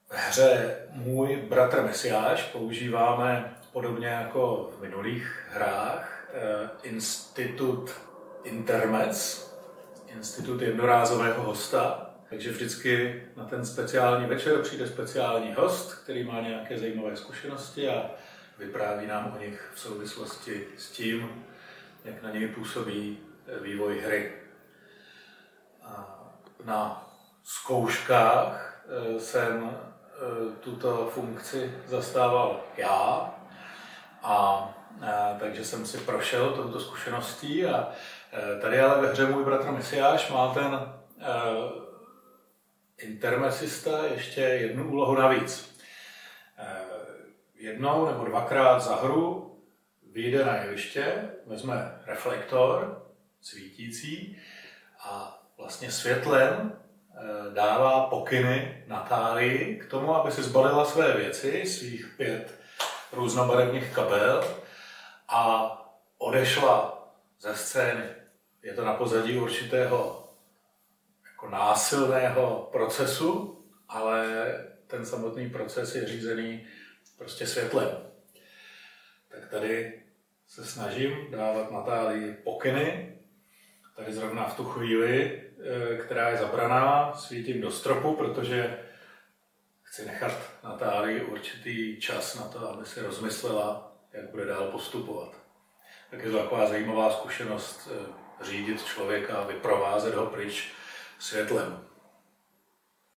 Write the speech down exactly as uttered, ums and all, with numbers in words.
V hře Můj bratr Mesiáš používáme podobně jako v minulých hrách institut intermec, institut jednorázového hosta. Takže vždycky na ten speciální večer přijde speciální host, který má nějaké zajímavé zkušenosti a vypráví nám o nich v souvislosti s tím, jak na něj působí vývoj hry. Na zkouškách jsem tuto funkci zastával já, a takže jsem si prošel touto zkušeností a tady ale ve hře Můj bratr Mesiáš má ten intermesista ještě jednu úlohu navíc. Jednou nebo dvakrát za hru vyjde na jeviště, vezme reflektor svítící a vlastně světlem dává pokyny Natálii k tomu, aby si zbalila své věci, svých pět různobarevných kabel a odešla ze scény. Je to na pozadí určitého jako násilného procesu, ale ten samotný proces je řízený prostě světlem. Tak tady se snažím dávat Natálii pokyny. Tady zrovna v tu chvíli, která je zabraná, svítím do stropu, protože chci nechat Natálii určitý čas na to, aby si rozmyslela, jak bude dál postupovat. Tak je to taková zajímavá zkušenost řídit člověka a vyprovázet ho pryč světlem.